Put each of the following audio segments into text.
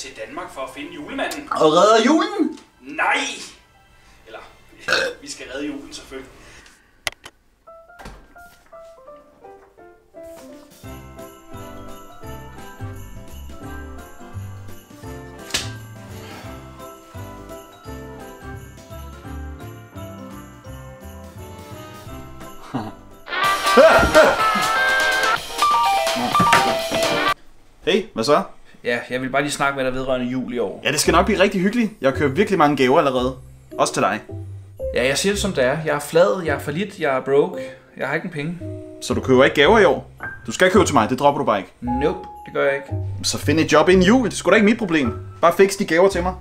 til Danmark for at finde julemanden. Og redder julen? Nej! Eller, vi skal redde julen selvfølgelig. Hey, hvad så? Ja, jeg vil bare lige snakke med dig vedrørende jul i år. Ja, det skal nok blive rigtig hyggeligt. Jeg har købt virkelig mange gaver allerede. Også til dig. Ja, jeg siger det som det er. Jeg er flad, jeg er fallit, jeg er broke. Jeg har ikke en penge. Så du køber ikke gaver i år? Du skal købe til mig, det dropper du bare ikke. Nope, det gør jeg ikke. Så find et job inden jul, det er sgu da ikke mit problem. Bare fix de gaver til mig.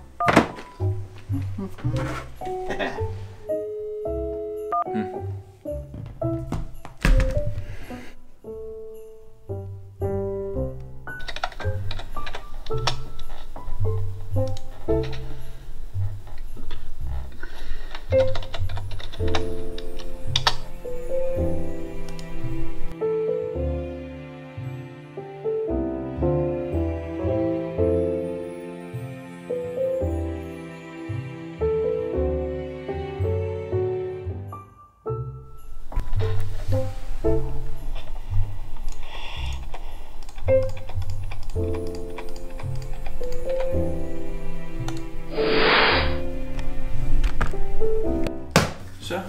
Så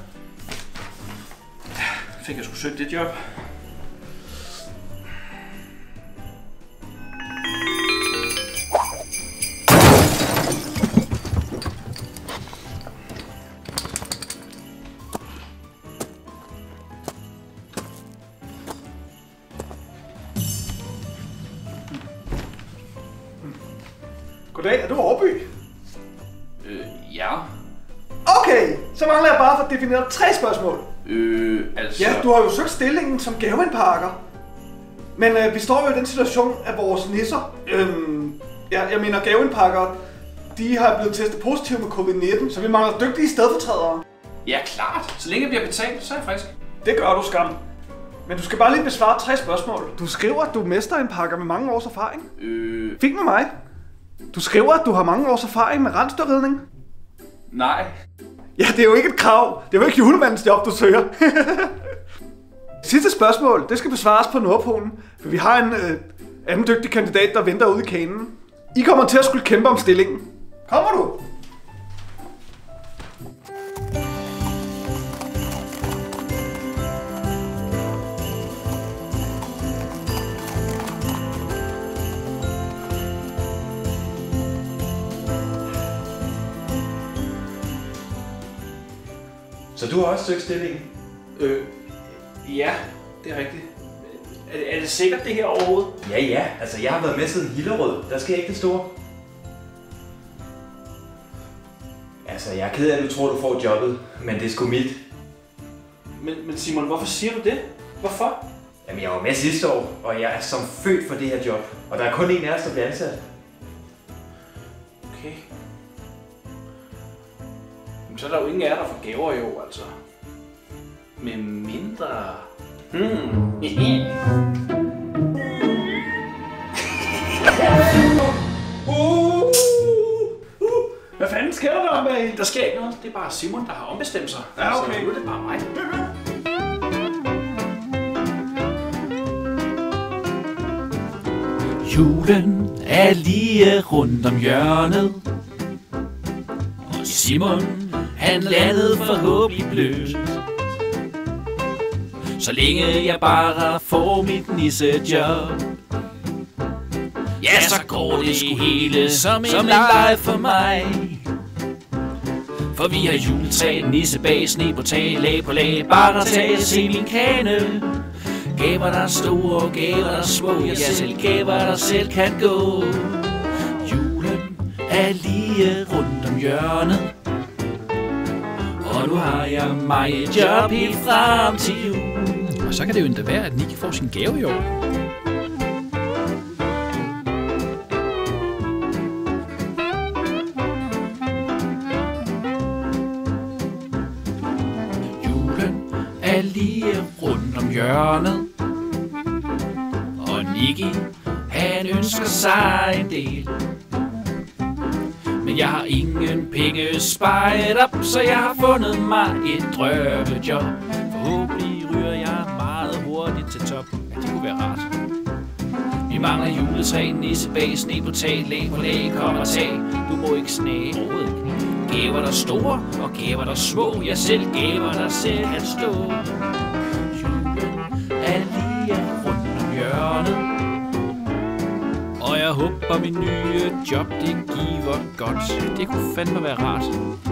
fik jeg sgu søgt det job. Goddag, er du Overby? Ja. Okay, så mangler jeg bare for at definere 3 spørgsmål. Altså... Ja, du har jo søgt stillingen som gaveindpakker. Men vi står jo i den situation, at vores nisser, jeg mener gaveindpakker, de har blevet testet positive med covid-19, så vi mangler dygtige stedfortrædere. Ja, klart. Så længe jeg bliver betalt, så er jeg frisk. Det gør du, skam. Men du skal bare lige besvare 3 spørgsmål. Du skriver, at du er mesterindpakker med mange års erfaring. Fint med mig. Du skriver, at du har mange års erfaring med rensdyrridning. Nej. Ja, det er jo ikke et krav. Det er jo ikke julemandens job, du søger. Sidste spørgsmål, det skal besvares på Nordpolen. For vi har en anden dygtig kandidat, der venter ude i kanen. I kommer til at skulle kæmpe om stillingen. Kommer du? Så du har også søgt stillingen? Ja, det er rigtigt. Er det sikkert det her overhovedet? Ja, altså jeg har været med siden Hillerød. Der sker ikke det store. Altså, jeg er ked af, at du tror, du får jobbet, men det er sgu mit. Men Simon, hvorfor siger du det? Hvorfor? Jamen, jeg var med sidste år, og jeg er som født for det her job. Og der er kun en af os, der bliver ansat. Okay. Men så er der jo ingen af jer, der får gaver i år, altså. Med mindre... Hvad fanden sker der om bag? Der sker ikke noget. Det er bare Simon, der har ombestemt sig. Ja, okay. Så nu er det bare mig. Julen er lige rundt om hjørnet, og Simon, han landede forhåbentlig blødt. Så længe jeg bare får mit nissejob, ja, så går det hele som en leg for mig. For vi har juletræ, nissebag, sne på tag, lag på lag, bare tag, se min kane. Gaver der er store, gaver der er små, ja, selv gaver der selv kan gå. Julen er lige rundt om hjørnet, og nu har jeg mig et job helt frem til jul. Og så kan det jo endda være, at Nicky får sin gave i år. Julen er lige rundt om hjørnet, og Nicky, han ønsker sig en del. Men jeg har ingen penge sparet op, så jeg har fundet mig et drømmejob. Forhåbentlig ryger jeg meget hurtigt til top. Ja, det kunne være rart. Vi mangler juletræ, nissebag, sne på tag, lag på lag, kom og tag. Du må ikke snage, overhovedet ikke. Gaver der store, og gaver der små. Jeg selv gaver der selv kan stå. Julen er lige rundt om hjørnet. Og jeg håber min nye job, det giver godt. Det kunne fandme være rart.